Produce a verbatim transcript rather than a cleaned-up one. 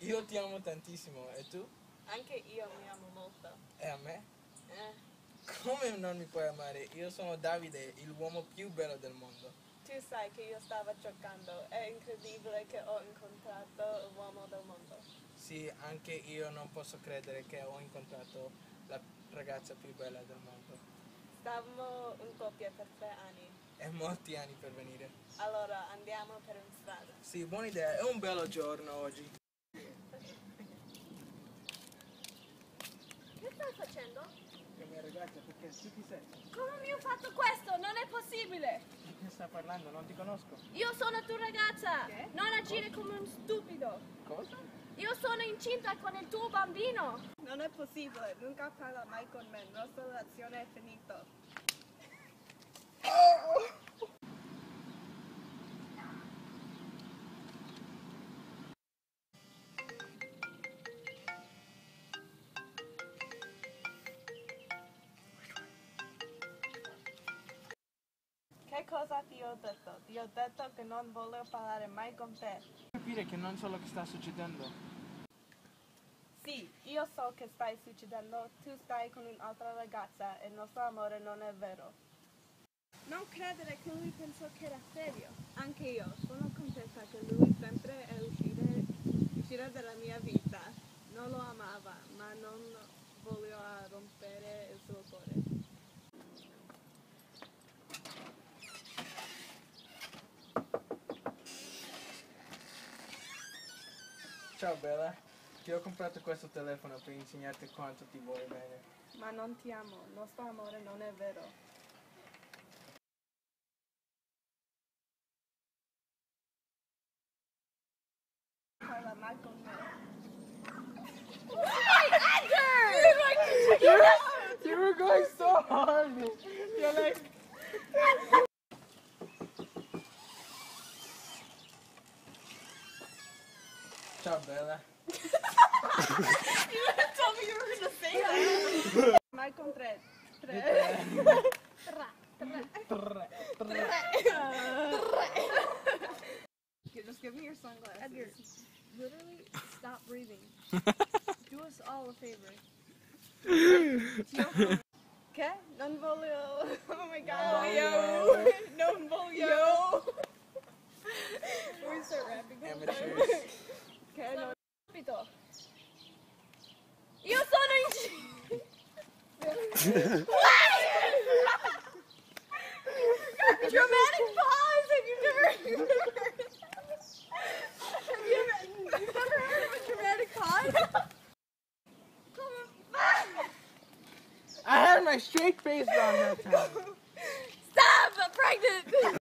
Io ti amo tantissimo, e tu? Anche io mi amo molto. E a me? Eh, Come non mi puoi amare? Io sono Davide, l'uomo più bello del mondo. tu sai che io stavo giocando. È incredibile che ho incontrato l'uomo del mondo. Sì, anche io non posso credere che ho incontrato la ragazza più bella del mondo. Stavamo in coppia per tre anni. E molti anni per venire. Allora andiamo per una strada. Sì, buona idea, è un bello giorno oggi. Che stai facendo? La mia ragazza, perché tu chi sei? Come mi hai fatto questo? Non è possibile! Di che stai parlando? Non ti conosco. Io sono tua ragazza! Che? Non agire come un stupido! Cosa? Io sono incinta con il tuo bambino! Non è possibile, nunca parla mai con me. La nostra relazione è finita. Che cosa ti ho detto? Ti ho detto che non voglio parlare mai con te. Capire che non so lo che sta succedendo. Sì, io so che stai succedendo. Tu stai con un'altra ragazza e il nostro amore non è vero. Non credere che lui pensò che era serio. Anche io sono contenta che lui sempre è uscire, uscire dalla mia vita. Non lo amava, ma non voglio rompere il suo cuore. Ciao Bella, ti ho comprato questo telefono per insegnarti quanto ti vuoi bene. Ma non ti amo, il nostro amore non è vero. Parla mai con me. You were going so hard! You're like... Ciao Bella. Tell me you were gonna say that. Mai con tre. Tre. Tre, tre. Okay, just give me your sunglasses. Edgar, literally stop breathing. Do us all a favor. Che? Non voglio. Oh my god. voglio. Non voglio. We start rapping. Amateurs. Che? Non. Subito. Io sono incinta! Dramatic pause. Have you never? Have you ever? You've never heard of a dramatic pause? I had my straight face on that time. Stop! I'm pregnant!